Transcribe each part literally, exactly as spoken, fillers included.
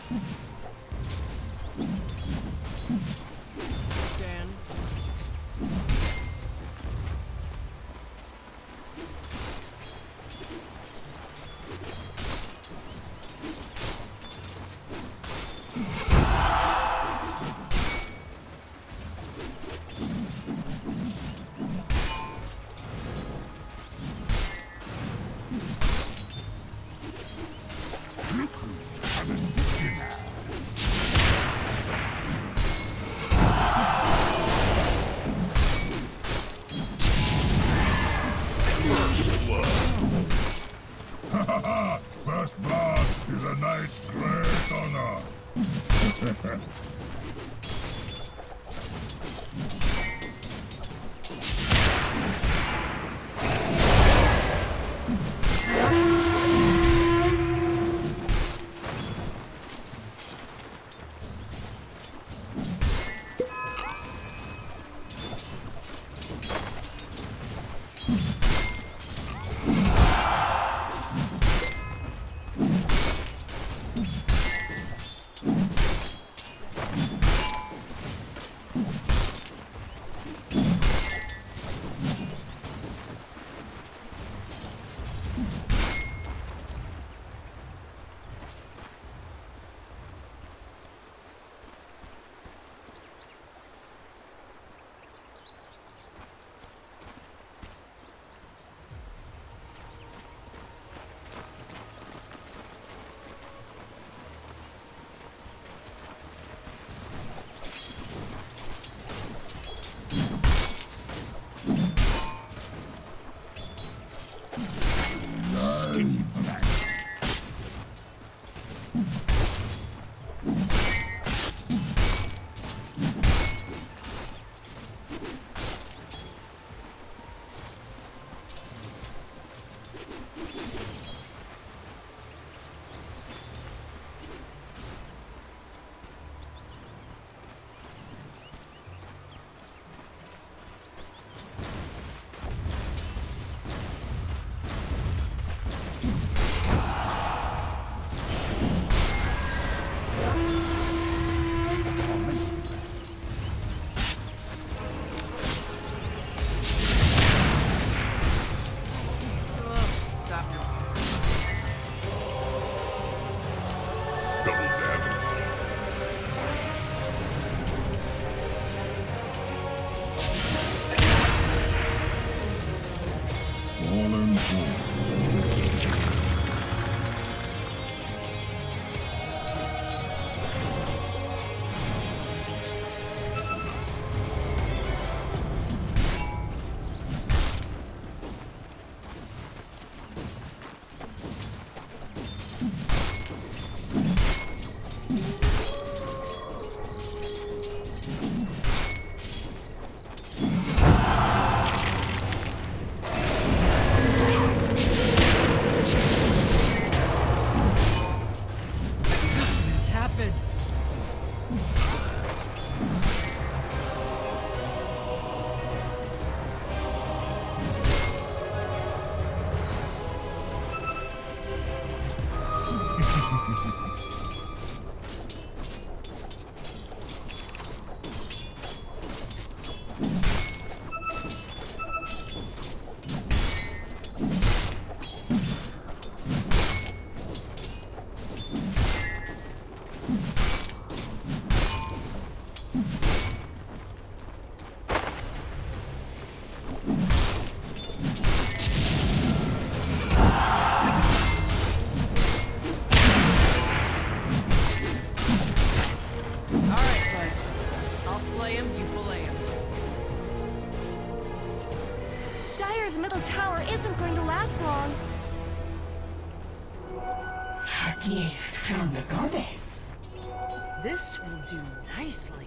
Scan. First blood is a knight's great honor. Dire's middle tower isn't going to last long. A gift from the goddess. This will do nicely.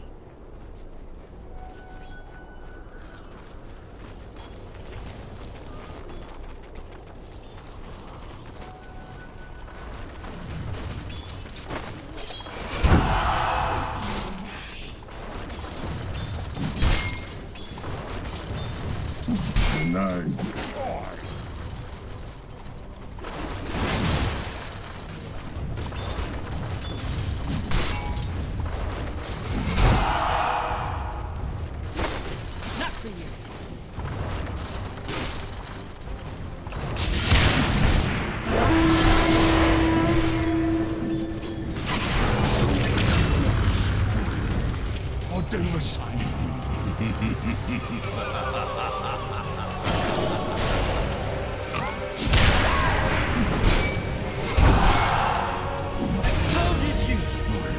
Nice. Devastating. How did you?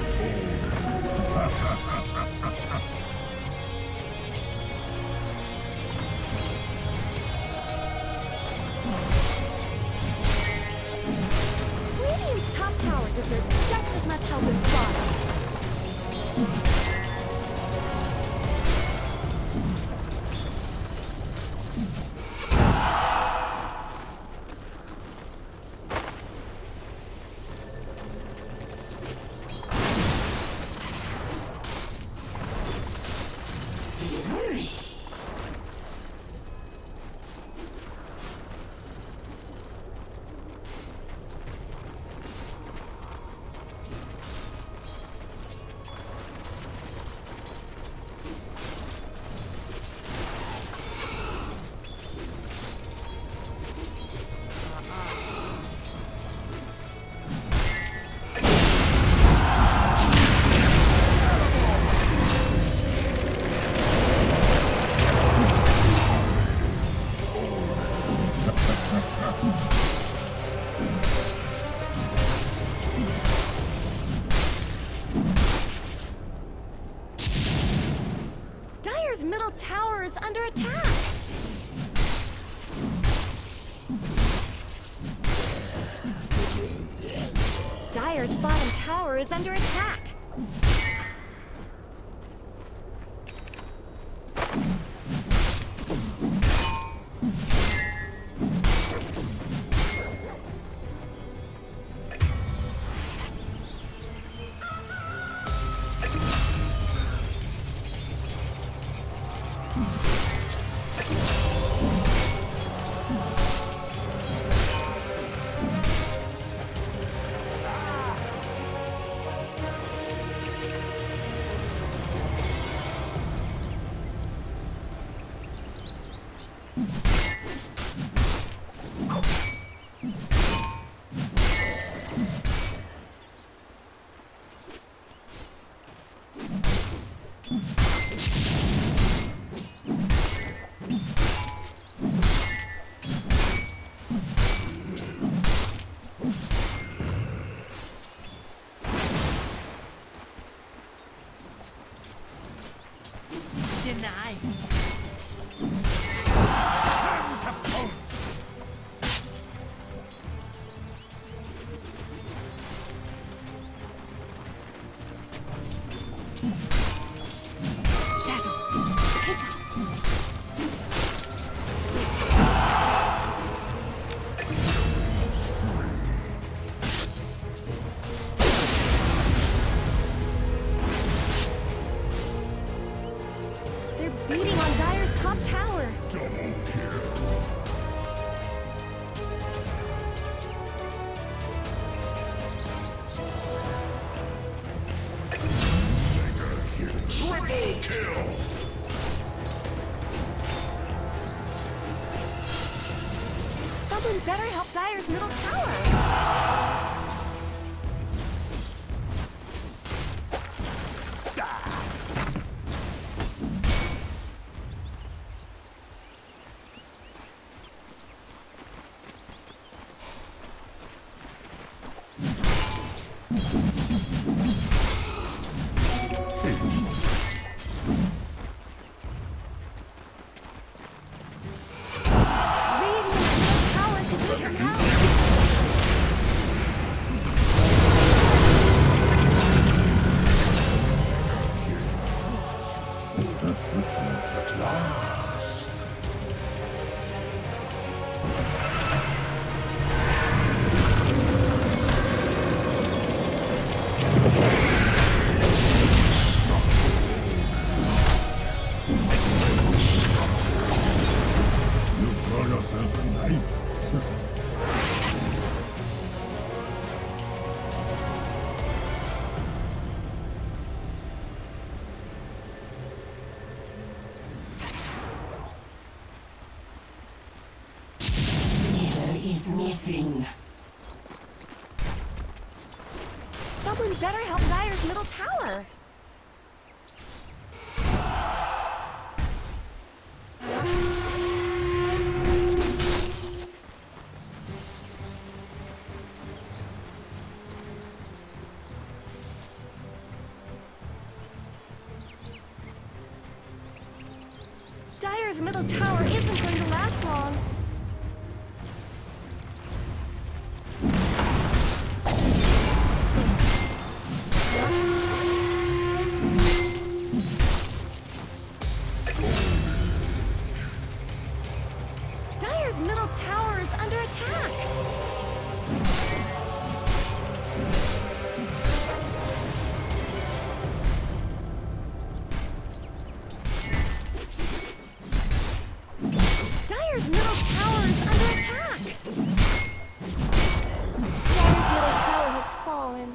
Radiant's top tower deserves just as much help as bottom. Fury. Dire's middle tower is under attack. Dire's bottom tower is under attack. Denied. Shadows, take us. They're beating on Dire's top tower. Double kill. Triple kill. Someone better help Dire's middle tower. Radiant's middle tower could use some help. At last. You call yourself a knight? Neither is missing. Someone better help Dire's middle tower. Dire's middle tower isn't going to last long. Dire's middle tower is under attack. Dire's middle tower is under attack. Dire's middle tower has fallen.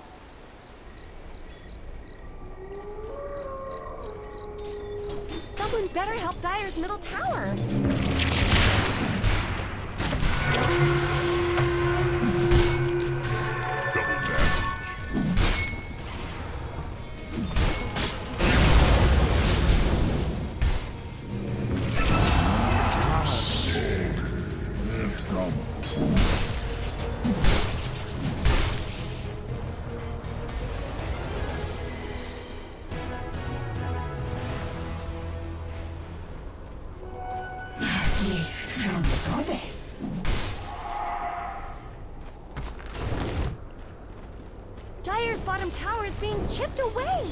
Someone better help Dire's middle tower. Double damage. Here comes. A gift from the goddess. Dire's bottom tower is being chipped away.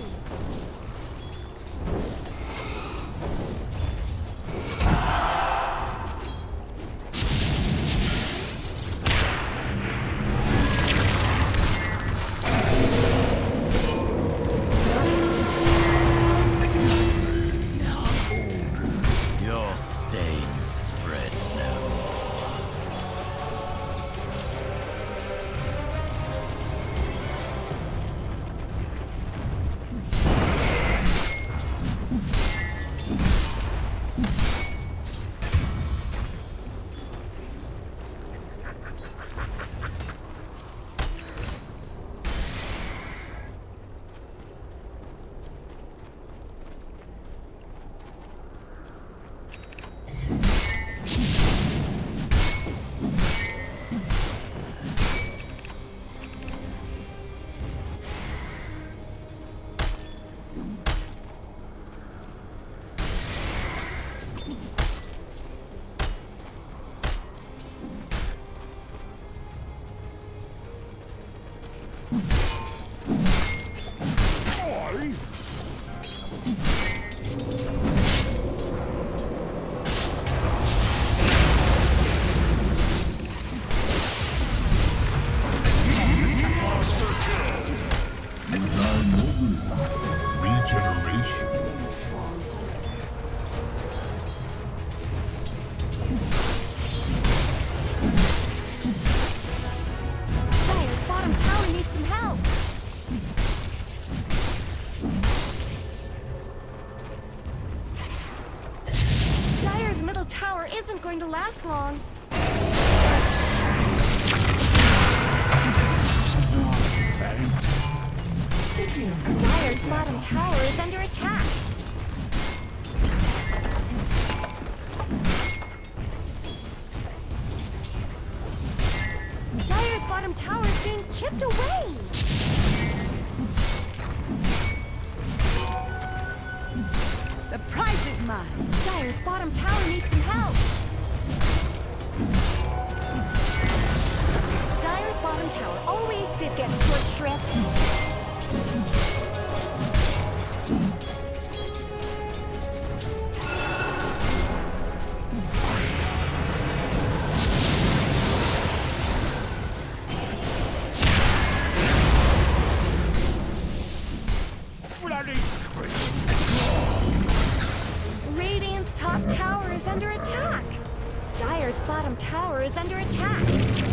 Your stain spreads no more. Regeneration. Dire's bottom tower needs some help. Dire's middle tower isn't going to last long. It feels good. Dire's bottom tower is under attack. Dire's bottom tower is being chipped away. The prize is mine. Dire's bottom tower needs some help. Dire's bottom tower always did get short shrift. Bloody Radiant's top tower is under attack. Dire's bottom tower is under attack.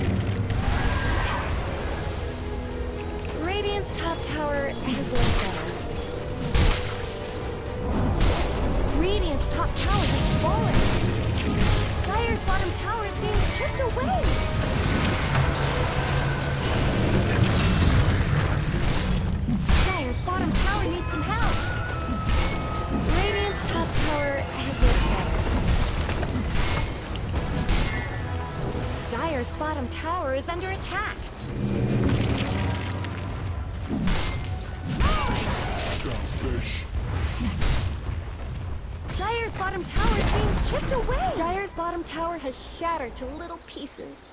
Radiant's top tower has looked better. Radiant's top tower has fallen. Dire's bottom tower is being chipped away. Dire's bottom tower needs some help. Radiant's top tower has looked better. Dire's bottom tower is under attack. selfish. Dire's bottom tower is being chipped away! Dire's bottom tower has shattered to little pieces.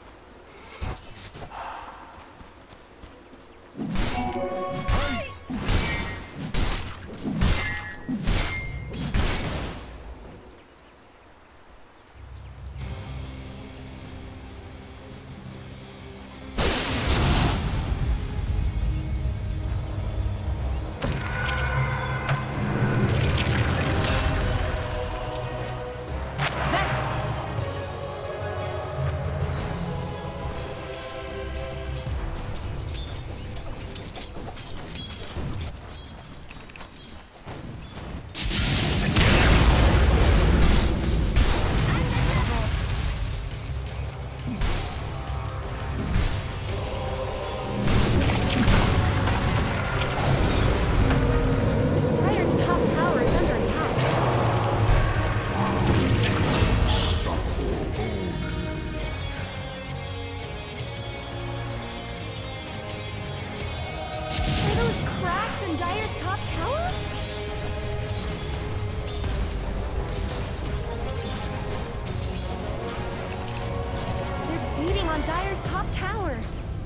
Dire's top tower.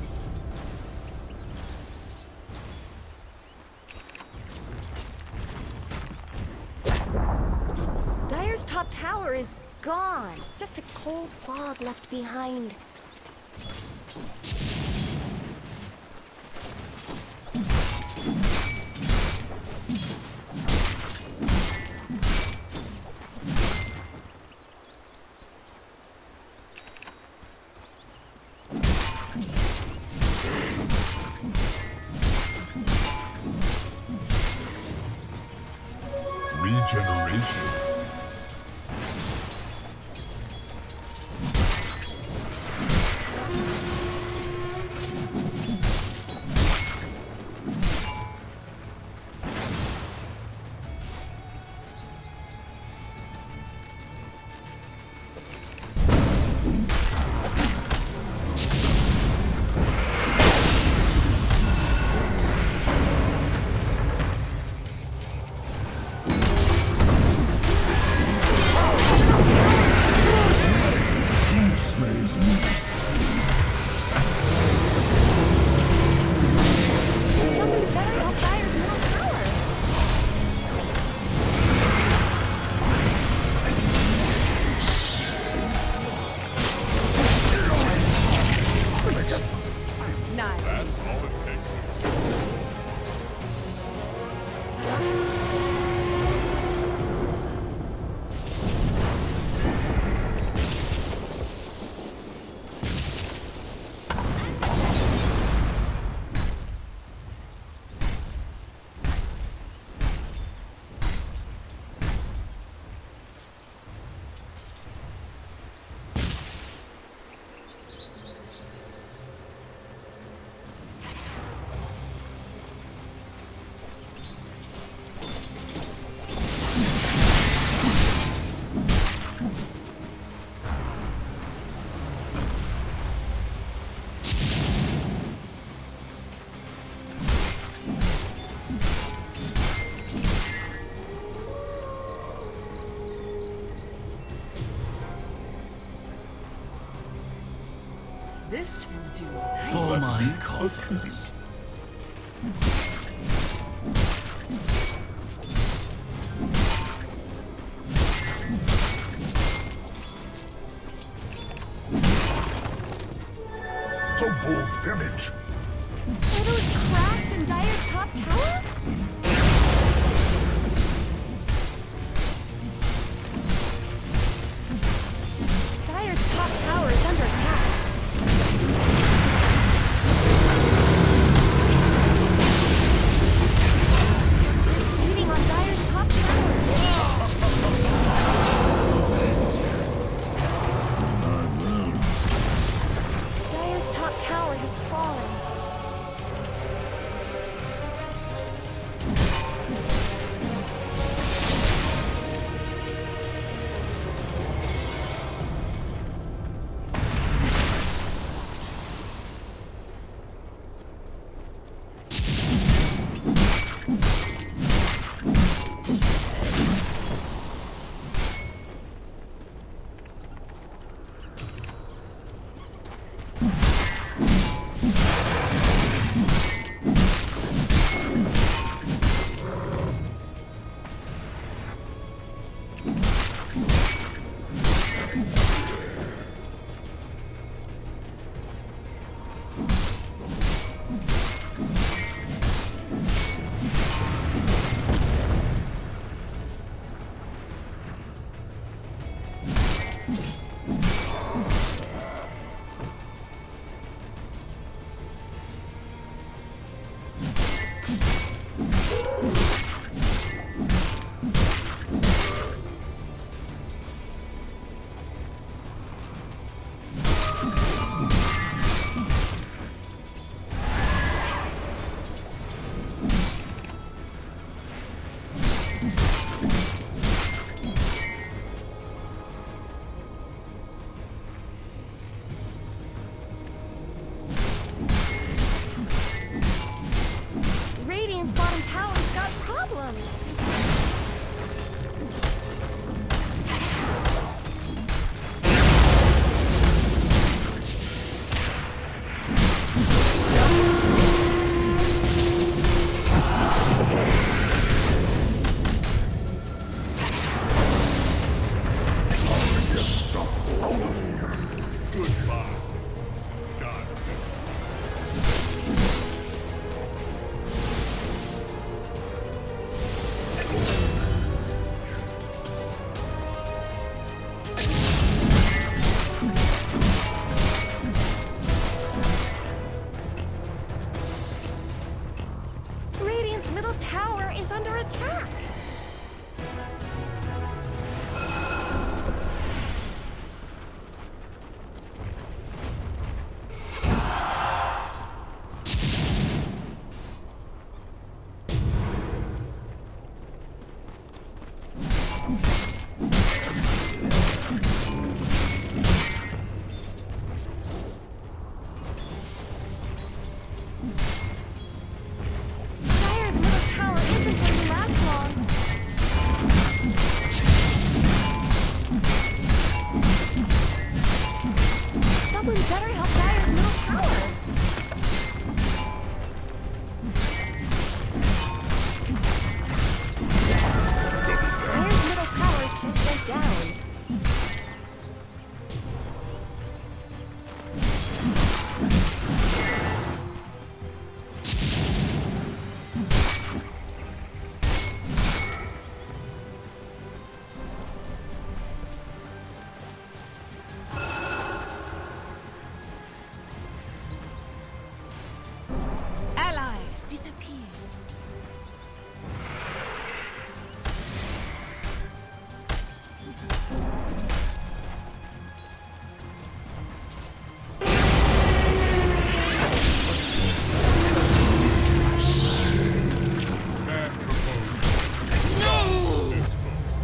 Dire's top tower is gone. Just a cold fog left behind. Regeneration. This will do For nicely. my coffers. Double damage. Are those cracks in Dire's top tower? Dire's top tower is under attack. They're beating on Dire's top tower. Dire's top tower has fallen. bottom tower's got problems. Radiant's middle tower is under attack. Dire's middle tower isn't going to last long. Someone better help Dire's middle tower. Dire's middle tower just went down. Allies disappear. Bad proposal. No! Disposed.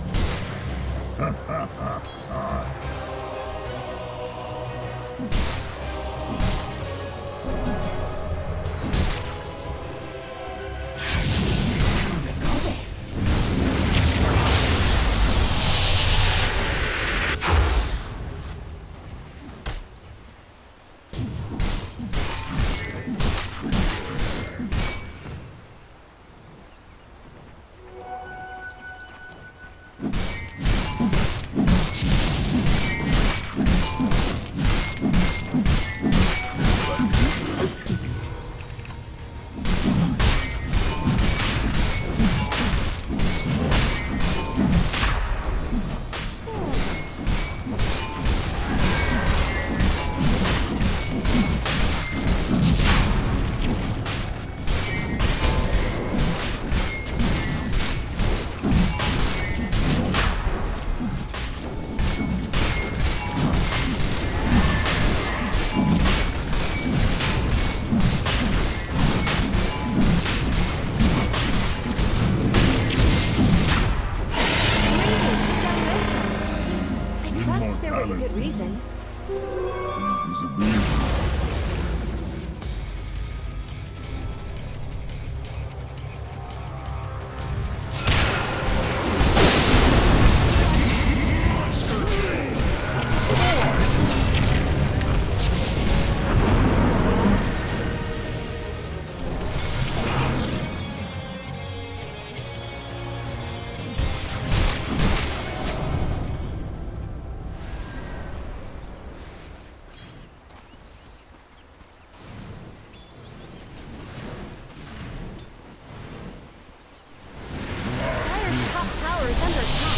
Radiant took down Roshan. I trust there was a good reason. Is a reason. Dire's top tower is under attack.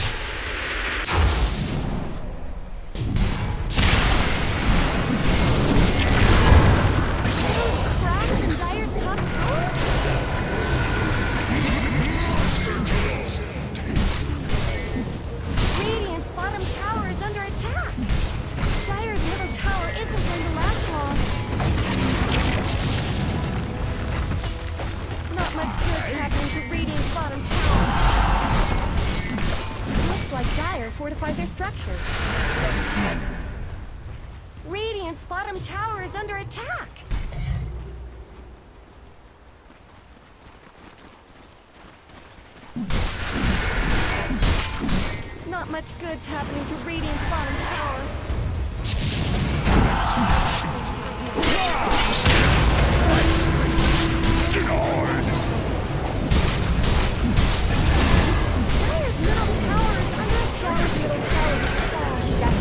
Those cracks in Dire's top tower? Radiant's bottom tower is under attack. Dire's middle tower isn't going to last long. Not much good's happening to Radiant's bottom tower. Looks like Dire fortified their structures. Radiant's bottom tower is under attack. much good's happening to Radiant's bottom tower. Dire's middle tower is under attack. Dire's middle tower is falling. Shut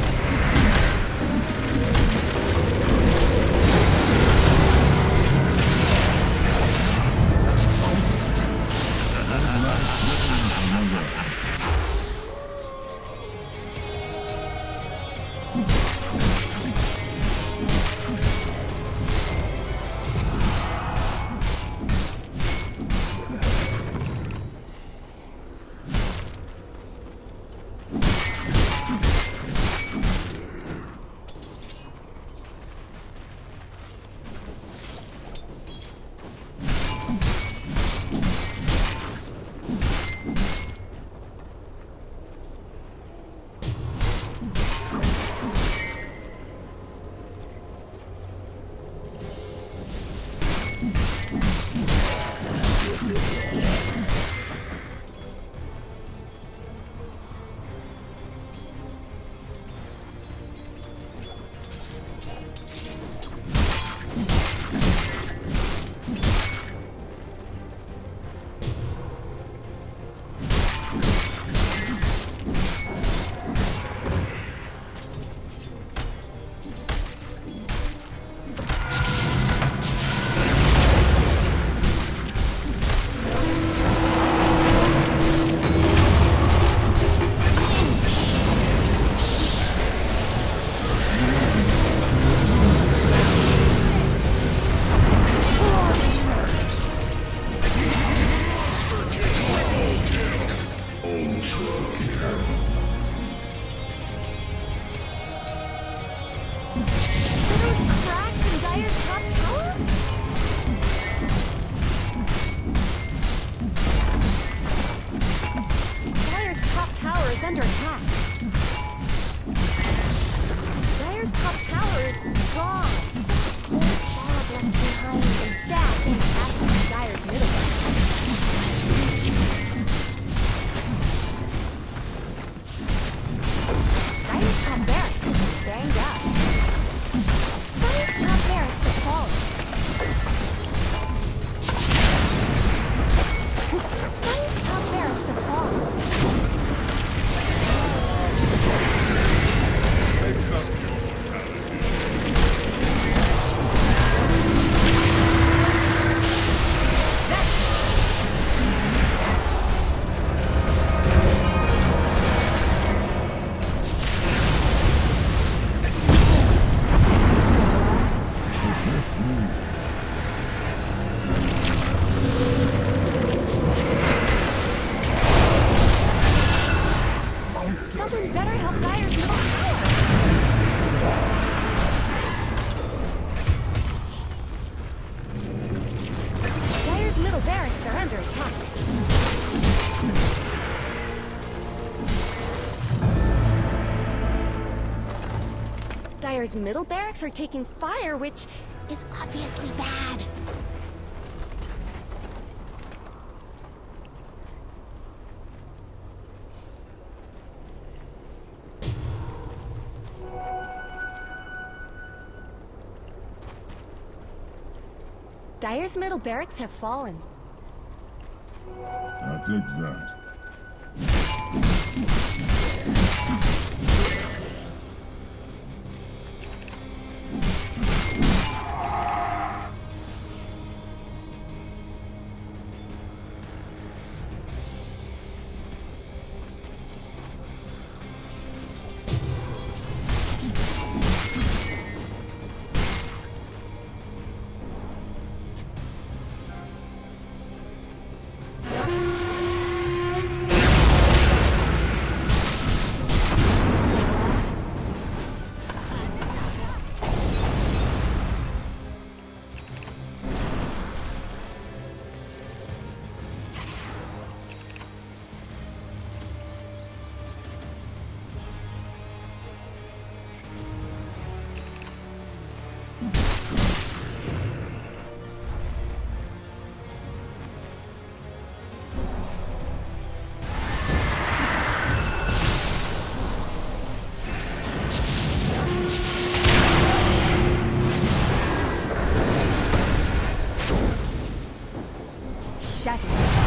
under attack. Dire's top tower is gone. Old fog left behind, and that is happening to Dire's middle. Dire's top barracks is banged up. Dire's top barracks have fallen. Dire's top barracks have fallen. Someone better help Dire's middle tower! Dire's middle barracks are under attack. Dire's middle barracks are taking fire, which is obviously bad. Dire's middle barracks have fallen. I'll take that. shadows.